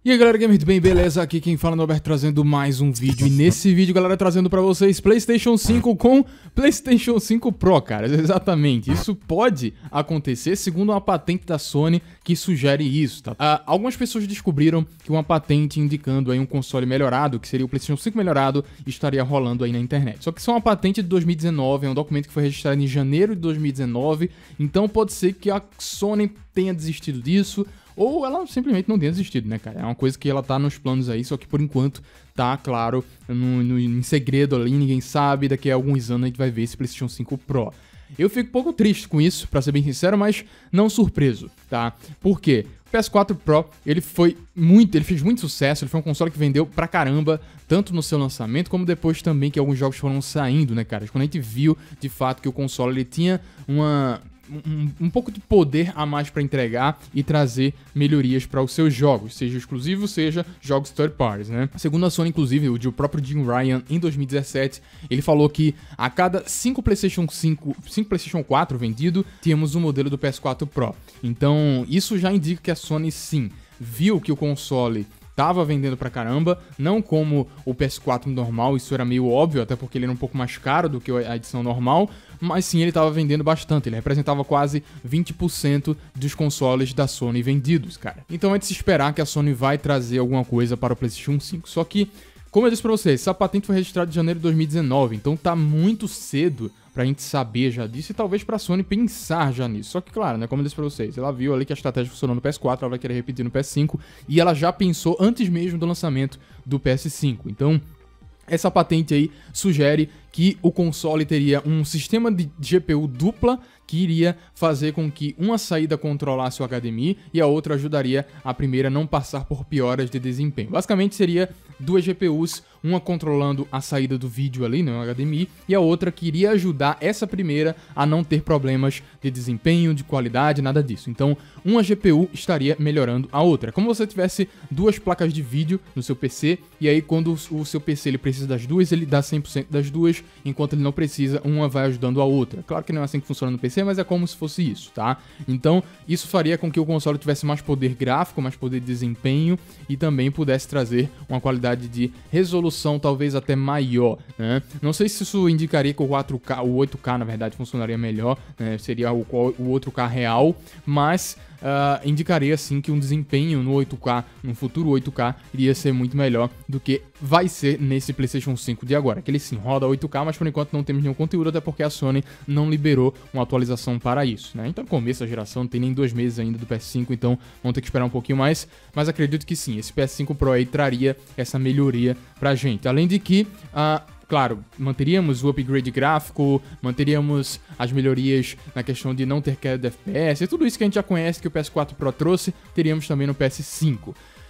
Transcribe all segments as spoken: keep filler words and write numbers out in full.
E aí galera, gamer, tudo bem? Beleza? Aqui quem fala é o Norberto, trazendo mais um vídeo. E nesse vídeo, galera, trazendo pra vocês PlayStation cinco com PlayStation cinco Pro, cara. Exatamente, isso pode acontecer segundo uma patente da Sony que sugere isso, tá? Uh, algumas pessoas descobriram que uma patente indicando aí um console melhorado, que seria o PlayStation cinco melhorado, estaria rolando aí na internet. Só que isso é uma patente de dois mil e dezenove, é um documento que foi registrado em janeiro de dois mil e dezenove, então pode ser que a Sony tenha desistido disso, ou ela simplesmente não tenha desistido, né, cara? É uma coisa que ela tá nos planos aí, só que por enquanto tá, claro, no, no, em segredo ali, ninguém sabe. Daqui a alguns anos a gente vai ver esse PlayStation cinco Pro. Eu fico um pouco triste com isso, pra ser bem sincero, mas não surpreso, tá? Por quê? O P S quatro Pro, ele foi muito, ele fez muito sucesso, ele foi um console que vendeu pra caramba, tanto no seu lançamento, como depois também que alguns jogos foram saindo, né, cara? Quando a gente viu, de fato, que o console, ele tinha uma... Um, um pouco de poder a mais para entregar e trazer melhorias para os seus jogos, seja exclusivo, seja jogos third parties, né? Segundo a Sony, inclusive, o próprio Jim Ryan, em dois mil e dezessete, ele falou que a cada cinco PlayStation cinco, cinco PlayStation quatro vendido, tínhamos um modelo do P S quatro Pro. Então, isso já indica que a Sony, sim, viu que o console tava vendendo pra caramba, não como o P S quatro normal, isso era meio óbvio, até porque ele era um pouco mais caro do que a edição normal, mas sim, ele tava vendendo bastante, ele representava quase vinte por cento dos consoles da Sony vendidos, cara. Então é de se esperar que a Sony vai trazer alguma coisa para o PlayStation cinco, só que, como eu disse pra vocês, essa patente foi registrada em janeiro de dois mil e dezenove, então tá muito cedo pra gente saber já disso e talvez pra Sony pensar já nisso. Só que, claro, né, como eu disse pra vocês, ela viu ali que a estratégia funcionou no P S quatro, ela vai querer repetir no P S cinco e ela já pensou antes mesmo do lançamento do P S cinco. Então, essa patente aí sugere que o console teria um sistema de G P U dupla que iria fazer com que uma saída controlasse o H D M I e a outra ajudaria a primeira a não passar por pioras de desempenho. Basicamente seria duas G P Us, uma controlando a saída do vídeo ali, no H D M I, e a outra que iria ajudar essa primeira a não ter problemas de desempenho, de qualidade, nada disso. Então, uma G P U estaria melhorando a outra. Como se você tivesse duas placas de vídeo no seu P C, e aí quando o seu P C ele precisa das duas, ele dá cem por cento das duas, enquanto ele não precisa, uma vai ajudando a outra. Claro que não é assim que funciona no P C, mas é como se fosse isso, tá? Então, isso faria com que o console tivesse mais poder gráfico, mais poder de desempenho e também pudesse trazer uma qualidade de resolução talvez até maior, né? Não sei se isso indicaria que o quatro K, o oito K na verdade funcionaria melhor, né? Seria o, o oito K real, mas uh, indicaria sim que um desempenho no oito K, no futuro oito K, iria ser muito melhor do que vai ser nesse PlayStation cinco de agora, que ele sim roda oito K, mas por enquanto não temos nenhum conteúdo, até porque a Sony não liberou uma atualização para isso, né? Então, começo da geração, não tem nem dois meses ainda do P S cinco, então vamos ter que esperar um pouquinho mais, mas acredito que sim, esse P S cinco Pro aí traria essa melhoria pra gente. Além de que, uh, claro, manteríamos o upgrade gráfico, manteríamos as melhorias na questão de não ter queda de F P S, e tudo isso que a gente já conhece que o P S quatro Pro trouxe, teríamos também no P S cinco.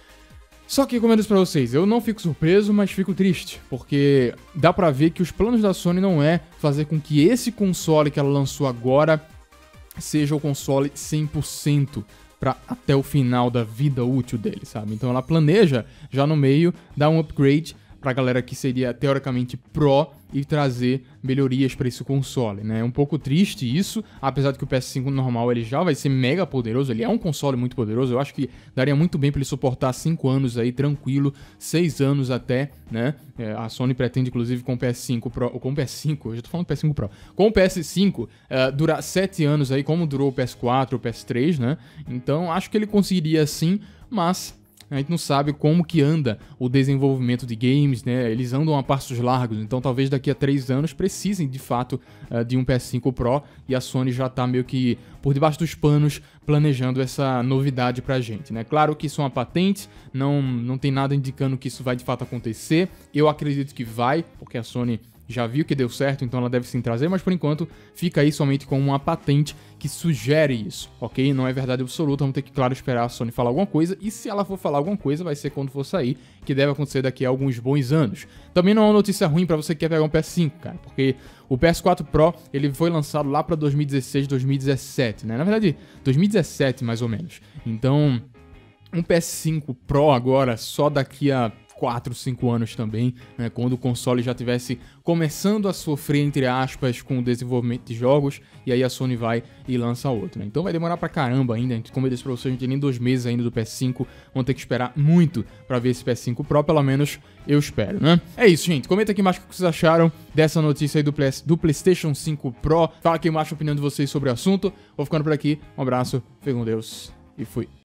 Só que, como eu disse pra vocês, eu não fico surpreso, mas fico triste, porque dá pra ver que os planos da Sony não é fazer com que esse console que ela lançou agora seja o console cem por cento para até o final da vida útil dele, sabe? Então ela planeja já no meio dar um upgrade pra galera que seria teoricamente Pro e trazer melhorias para esse console, né? É um pouco triste isso, apesar de que o P S cinco normal ele já vai ser mega poderoso, ele é um console muito poderoso, eu acho que daria muito bem para ele suportar cinco anos aí, tranquilo, seis anos até, né? É, a Sony pretende, inclusive, com o P S cinco Pro, ou com o P S cinco, eu já tô falando P S cinco Pro, com o P S cinco, uh, durar sete anos aí, como durou o P S quatro, o P S três, né? Então, acho que ele conseguiria sim, mas a gente não sabe como que anda o desenvolvimento de games, né? Eles andam a passos largos, então talvez daqui a três anos precisem de fato uh, de um P S cinco Pro e a Sony já tá meio que por debaixo dos panos planejando essa novidade pra gente, né? Claro que isso é uma patente, não, não tem nada indicando que isso vai de fato acontecer, eu acredito que vai, porque a Sony já viu que deu certo, então ela deve sim trazer, mas por enquanto fica aí somente com uma patente que sugere isso, ok? Não é verdade absoluta, vamos ter que, claro, esperar a Sony falar alguma coisa, e se ela for falar alguma coisa, vai ser quando for sair, que deve acontecer daqui a alguns bons anos. Também não é uma notícia ruim pra você que quer pegar um P S cinco, cara, porque o P S quatro Pro, ele foi lançado lá pra dois mil e dezesseis, dois mil e dezessete, né? Na verdade, dois mil e dezessete mais ou menos. Então, um P S cinco Pro agora, só daqui a quatro, cinco anos também, né, quando o console já tivesse começando a sofrer, entre aspas, com o desenvolvimento de jogos, e aí a Sony vai e lança outro, né? Então vai demorar pra caramba ainda, como eu disse pra vocês, a gente tem nem dois meses ainda do P S cinco, vão ter que esperar muito pra ver esse P S cinco Pro, pelo menos eu espero, né? É isso, gente, comenta aqui embaixo o que vocês acharam dessa notícia aí do, Play, do PlayStation cinco Pro, fala aqui embaixo a opinião de vocês sobre o assunto, vou ficando por aqui, um abraço, fique com Deus e fui.